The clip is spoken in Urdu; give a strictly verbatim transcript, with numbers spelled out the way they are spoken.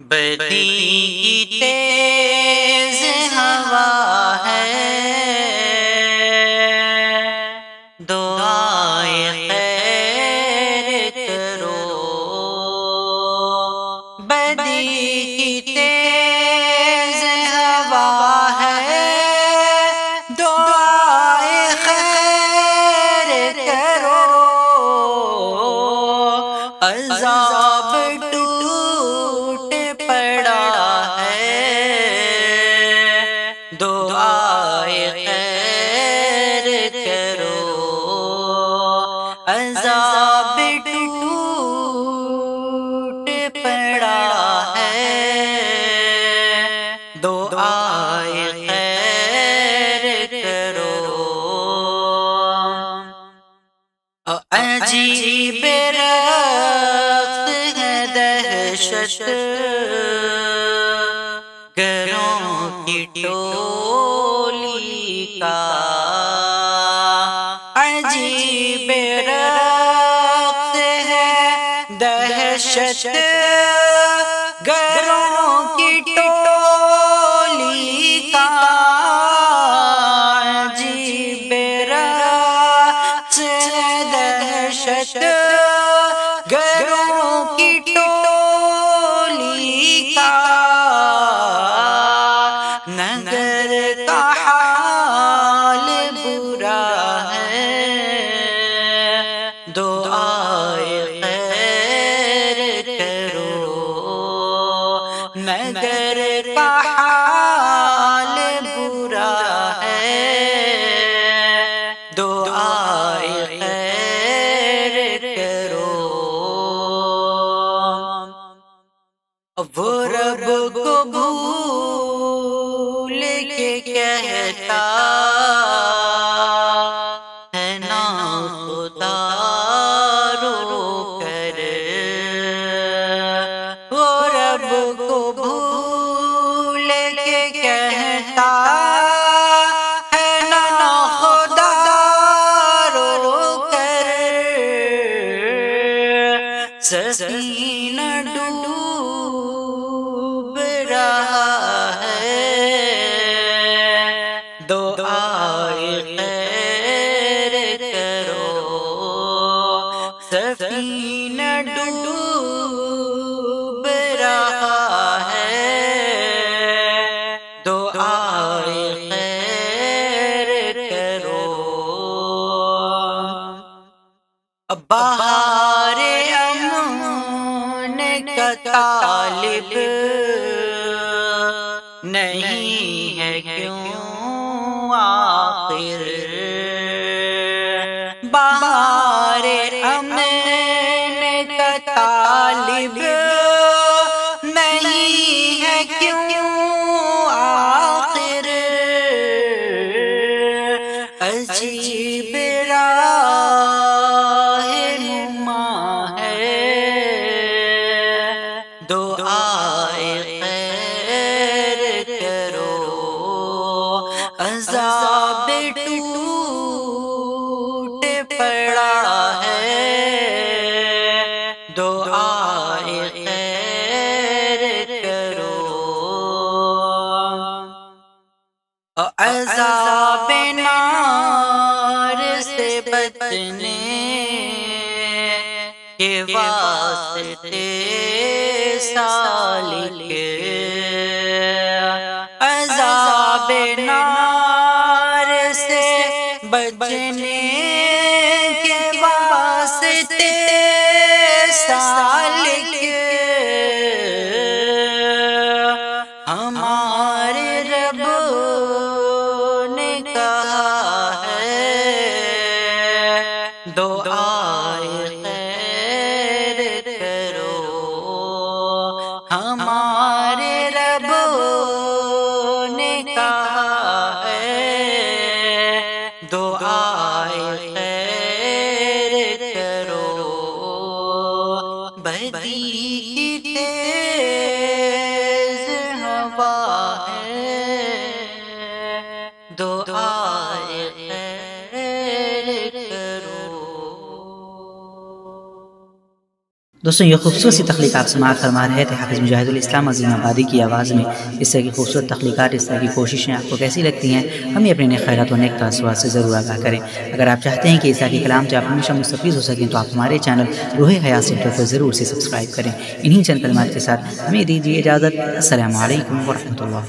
بدی کی تیز ہوا ہے، دعائے خیر کرو۔ بدی کی تیز ہوا ہے، دعائے خیر کرو۔ عذاب ٹوٹ پڑا ہے، دعائے خیر کرو۔ عذاب ٹوٹ پڑا ہے، دعائے خیر کرو۔ عجیب رقص ہے دہشت گروں کی ٹولی کا، عجیب رقص ہے دہشت گروں کی ٹولی کا، عجیب رقص ہے دہشت گروں کی ٹولی کا، نگر کا حال برا ہے، دعائے خیر کرو۔ نگر کا حال برا ہے، دعائے خیر کرو۔ وہ رب کو بھول کے کہتا ہے نا خدا رو کر، وہ رب کو بھول کے کہتا ہے نا خدا رو کر، سفینہ ڈوب رہا ہے، دعائے خیر کرو۔ سفینہ ڈوب رہا ہے، دعائے خیر کرو۔ بہار امن کا طالب نہیں ہے کیوں آخر، بہار امن کا طالب نہیں ہے کیوں آخر، عجیب راہ نما ہے، دعائے خیر کرو۔ عذاب ٹوٹ پڑا ہے، دعائے خیر کرو۔ عذاب نار سے بچنے کے واسطے سالک، عذاب نار سے بچنے کے واسطے سالک، ہمارے رب نے کہا ہے، دعائے خیر کرو۔ ہمارے رب نے کہا ہے، دعائے خیر کرو۔ بدی کی تیز ہوا ہے، دعائے خیر کرو۔ دوستوں یہ خوبصورت سی تخلیقات سماعت فرما رہے تھے حافظ مجاہد الاسلام عظیم آبادی کی آواز میں۔ اس طرح کی خوبصورت تخلیقات، اس طرح کی کوششیں آپ کو کیسی لگتی ہیں؟ ہمیں اپنے نیک خیرات و نیک تاثرات سے ضرور آگاہ کریں۔ اگر آپ چاہتے ہیں کہ اس طرح کے کلام سے آپ ہمیشہ مستفیض ہو سکیں تو آپ ہمارے چینل روح حیات سینٹر کو ضرور سے سبسکرائب کریں۔ انہی چند کلمات کے ساتھ ہمیں دیجیے اجازت۔ السلام علیکم ورحمۃ اللہ۔